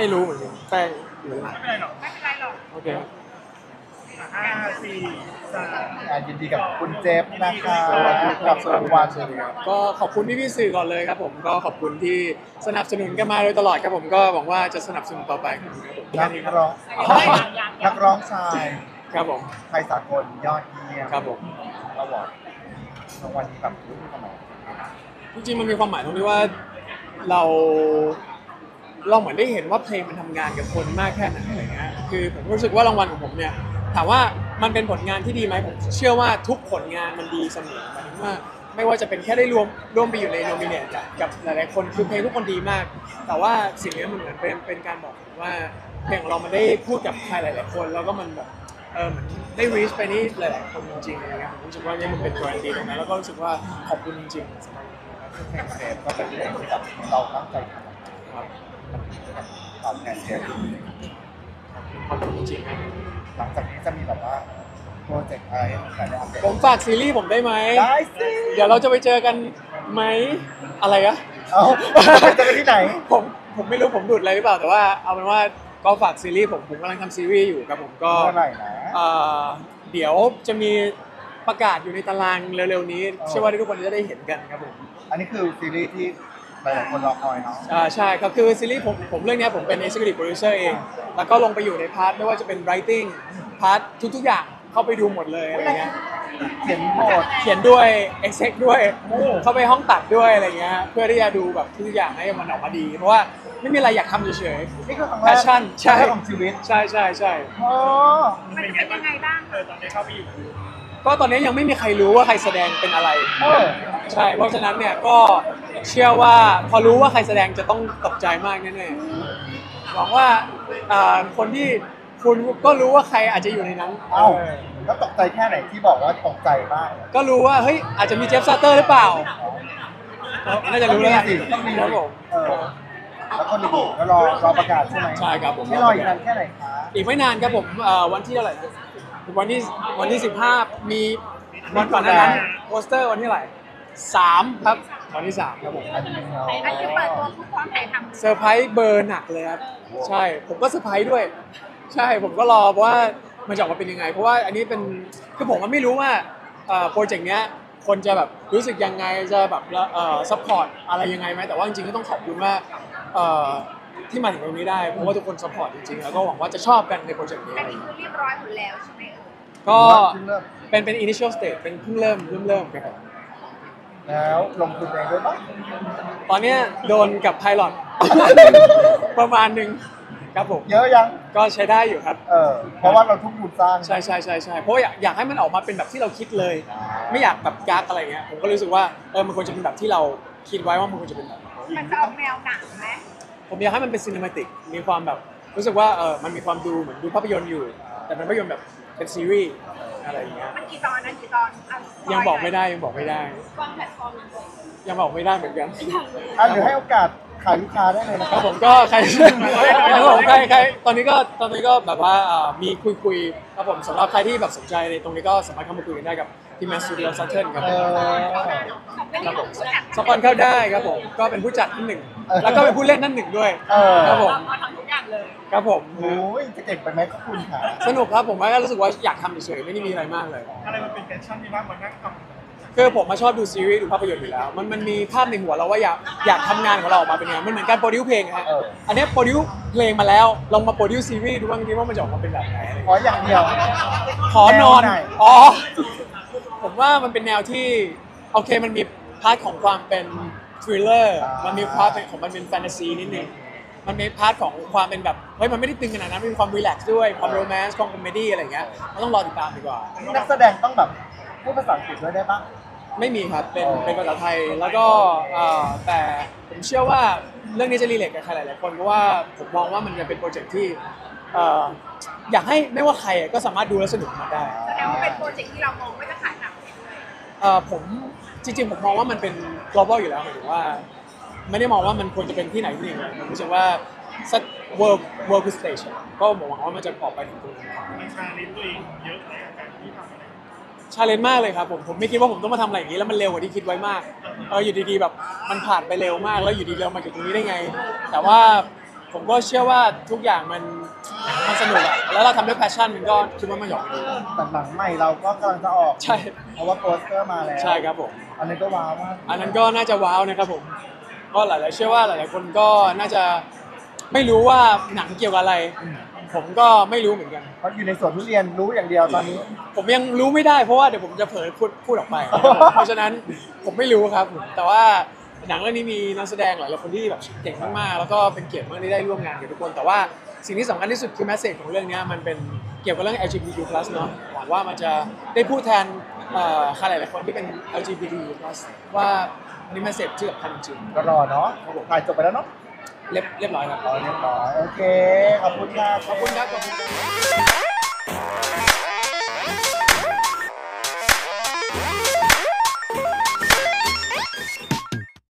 ไม่รู้เหมือนกันแป้งเหมือนไม่เป็นไรหรอกไม่เป็นไรหรอกโอเค 5 4 3 ยินดีกับคุณเจฟนะคะสวัสดีคกัรับบ รางวัลสวัสดีครับก็ขอบคุณพี่ๆสื่อก่อนเลยครับผมก็ขอบคุณที่สนับสนุนกันมาโดยตลอดครับผมก็หวังว่าจะสนับสนุนต่อไปครับผมนักร้องชายครับผมไทยสากลยอดเยี่ยมครับผมระวอร์ดรางวัลนี้แบบรู้ทำไมจริงๆมันมีความหมายตรงที่ว่าเราเหมือนได้เห็นว่าเพลงมันทำงานกับคนมากแค่ไหนอะไรเงี้ยคือผมรู้สึกว่ารางวัลของผมเนี่ยถามว่ามันเป็นผลงานที่ดีไหมผมเชื่อว่าทุกผลงานมันดีเสมอหมายถึงว่าไม่ว่าจะเป็นแค่ได้ร่วมไปอยู่ในโนมิเนตกับหลายๆคนคือเพลงทุกคนดีมาก แต่ว่าสิ่งนี้มันเหมือนเป็นการบอกผมว่าเพลงของเรามันได้พูดกับใครหลายๆคนแล้วก็มันแบบเหมือนได้ reach ไปนี่หลายๆคนจริงๆอะไรเงี้ยผมรู้สึกว่านี่มันเป็นตัวดีตรงนั้นแล้วก็รู้สึกว่าขอบคุณจริงๆสำหรับซึ่งเพลงเซฟก็เป็นเพลงที่แบบเราตั้งใจทำครับตอบแทนเซฟขอบคุณจริงๆครับหลังจากนี้จะมีแบบว่าโปรเจกต์อะไรแต่ได้อัปเดตผมฝากซีรีส์ผมได้ไหมได้สิเดี๋ยวเราจะไปเจอกันไหมอะไรอะเอาไปเจอกันที่ไหนผมไม่รู้ผมดูดอะไรหรือเปล่าแต่ว่าเอาเป็นว่าก็ฝากซีรีส์ผมกำลังทำซีรีส์อยู่ครับผมก็เมื่อไหร่นะเดี๋ยวจะมีประกาศอยู่ในตารางเร็วๆนี้เชื่อว่าทุกคนจะได้เห็นกันครับผมอันนี้คือซีรีส์ที่หลายๆคนรอคอยเนาะใช่ก็คือซีรีส์ผมเรื่องนี้ผมเป็น executive producer เองแล้วก็ลงไปอยู่ในพาร์ทไม่ว่าจะเป็น writing พาร์ททุกๆอย่างเข้าไปดูหมดเลยอะไรเงี้ยเขียนบทเขียนด้วย exec ด้วยโอ้เข้าไปห้องตัดด้วยอะไรเงี้ยเพื่อที่จะดูแบบทุกอย่างให้มันออกมาดี เพราะว่าไม่มีอะไรอยากทำเฉยนี่คือครั้งๆแรก passion ใช่ของชีวิตใช่ใช่ใช่อ๋อมันจะเป็นยังไงบ้างตอนนี้เข้าไปอยู่ก็ตอนนี้ยังไม่มีใครรู้ว่าใครแสดงเป็นอะไรเออใช่เพราะฉะนั้นเนี่ยก็เชื่อว่าพอรู้ว่าใครแสดงจะต้องตกใจมากแน่ๆหวังว่าคนที่คุณก็รู้ว่าใครอาจจะอยู่ในนั้นเอ้าแล้วตกใจแค่ไหนที่บอกว่าตกใจมากก็รู้ว่าเฮ้ยอาจจะมีเจฟซาเตอร์หรือเปล่าน่าจะรู้แล้วแหละต้องมีครับผมเออแล้วคนอื่นๆก็รอประกาศใช่ไหมใช่ครับผมไม่รออีกนานแค่ไหนคะอีกไม่นานครับผมวันที่เท่าไหร่นะวันที่15มีวันก่อนหน้านั้นโปสเตอร์วันที่เท่าไหร่3ครับวันที่3ครับผมอันนี้เนาะอันนี้เปิดตัวผู้พร้อมถ่ายทำเซอร์ไพรส์เบอร์หนักเลยครับใช่ผมก็เซอร์ไพรส์ด้วย ใช่ผมก็รอว่ามันจะออกมาเป็นยังไง เพราะว่าอันนี้เป็นคือผมไม่รู้ว่าโปรเจกต์เนี้ยคนจะแบบรู้สึกยังไงจะแบบซัพพอร์ตอะไรยังไงไหมแต่ว่าจริงๆก็ต้องขอบคุณว่าที่มาถึงตรงนี้ได้เพราะว่าทุกคนซัพพอร์ตจริงๆแล้วก็หวังว่าจะชอบกันในโปรเจกต์นี้แต่นี่คือเรียบร้อยหมดแล้วใช่ไหมก็เพิ่งเริ่มเป็น initial stage เป็นเพิ่งเริ่มครับผมแล้วลงทุนเองด้วยปะตอนเนี้ยโดนกับไพลอต ประมาณหนึ่งครับผมเยอะยังก็ใช้ได้อยู่ครับเพราะว่าเราทุ่มทุนสร้างใช่เพราะว่าอยากให้มันออกมาเป็นแบบที่เราคิดเลย ไม่อยากแบบกักอะไรเงี้ยผมก็รู้สึกว่ามันควรจะเป็นแบบที่เราคิดไว้ว่ามันควรจะเป็นแบบมันจะออกแนวหนังไหมผมอยากให้มันเป็นซีนิมาติกมีความแบบรู้สึกว่ามันมีความดูเหมือนดูภาพยนตร์อยู่ แต่เป็นภาพยนตร์แบบเป็นซีรีส์อะไรอย่างเงี้ยมันกี่ตอนนะกี่ตอนอ่ะยังบอกไม่ได้ยังบอกไม่ได้วางแพลตฟอร์มยังไงยังบอกไม่ได้เหมือนกันหรือให้โอกาสขายลูกค้าได้เลยนะคครัรับบ ผมก็ใครครับผมใครตอนนี้ก็แบบว่ามีคุยครับผมสำหรับใครที่แบบสนใจในตรงนี้ก็สามารถเข้ามาคุยกันได้กับทีมงานสตูดิโอซัตเทิลครับผม ครับผมสปอนเข้าได้ครับผมก็เป็นผู้จัดท่านหนึ่งแล้วก็เป็นผู้เล่นท่านหนึ่งด้วยครับผมเราทำทุกอย่างเลยครับผมโอ้ยจะเก่งไปไหมก็คุณค่ะสนุกครับผมว่าก็รู้สึกว่าอยากทำเฉยๆไม่ได้มีอะไรมากเลยอะไรมันเป็นแฟชั่นที่บ้างมันนั่งทคือผมมาชอบดูซีรีส์ดูภาพยนตร์อยู่แล้วมันมีภาพในหัวเราว่าอยากทำงานของเราออกมาเป็นยังไงมันเหมือนการโปรดิวเพลงฮะอันนี้โปรดิวเพลงมาแล้วลองมาโปรดิวซีรีส์ดูบ้างทีว่ามันจะออกมาเป็นแบบไหนอะไรขออย่างเดียวขอนอนแนวไหนอ๋อผมว่ามันเป็นแนวที่โอเคมันมีพาร์ทของความเป็นทริลเลอร์มันมีพาร์ทของมันเป็นแฟนตาซีนิดนึงมันมีพาร์ทของความเป็นแบบเฮ้ยมันไม่ได้ตึงขนาดนั้นมันมีความรีแลกซ์ด้วยความโรแมนต์ความคอมเมดี้อะไรอย่างเงี้ยมันต้องรอติดตามดีกว่านักแสดงต้องแบบพูดภาษาอังกฤษด้วยได้ปะไม่มีครับเป็นภาษาไทยแล้วก็แต่ผมเชื่อว่าเรื่องนี้จะรีเลทกับใครหลายๆคนเพราะว่าผมมองว่ามันจะเป็นโปรเจกต์ที่อยากให้ไม่ว่าใครก็สามารถดูและสนุกกับมันได้แสดงว่าเป็นโปรเจกต์ที่เรามองว่าจะขายหนังผมจริงๆผมมองว่ามันเป็น global อยู่แล้วหมายถึงว่า ไม่ได้มองว่ามันควรจะเป็นที่ไหนที่หนึ่งเลยผมรู้สึกว่าสัก world stage ก็หวังว่ามันจะออกไปถึงตรงนั้นำมันชาลิ้นตัวเองเยอะในการที่ทำอะไรชาเลนจ์มากเลยครับผมไม่คิดว่าผมต้องมาทำอะไรอย่างนี้แล้วมันเร็วกว่าที่คิดไว้มากอยู่ดีๆแบบมันผ่านไปเร็วมากแล้วอยู่ดีๆเรามาถึงตรงนี้ได้ไง แต่ว่าผมก็เชื่อว่าทุกอย่างมันสนุกอะแล้วเราทำด้วยแพชชั่นมันก็คิดว่ามันหยอกดีแต่หนังใหม่เราก็กำลังจะออกใช่เพราะว่าโปสเตอร์มาแล้วใช่ครับผมอันนี้ก็ว้าวมากอันนั้นก็น่าจะว้าวนะครับผมก็หลายๆเชื่อว่าหลายๆคนก็น่าจะไม่รู้ว่าหนังเกี่ยวกับอะไร ผมก็ไม่รู้เหมือนกันเพราะอยู่ในสวนทุเรียนรู้อย่างเดียวตอนนี้ผมยังรู้ไม่ได้เพราะว่าเดี๋ยวผมจะเผยพูดออกไป เพราะฉะนั้นผมไม่รู้ครับผมแต่ว่าหนังเรื่องนี้มีนักแสดงหลายๆคนที่แบบเก่งมากๆแล้วก็เป็นเกียรติมากที่ได้ร่วมงานกับทุกคน แต่ว่าสิ่งที่สำคัญที่สุดคือแมสเซจของเรื่องนี้มันเป็นเกี่ยวกับเรื่อง LGBTQ+ เนอะหวังว่ามันจะได้พูดแทนใครหลายๆคนที่เป็น LGBTQ+ ว่านี่แมสเซจที่สำคัญจริงก็รอเนาะถ่ายจบไปแล้วเนาะเรียบร้อยครับรอเรียบร้อยโอเค ขอบคุณค่ะขอบคุณครับ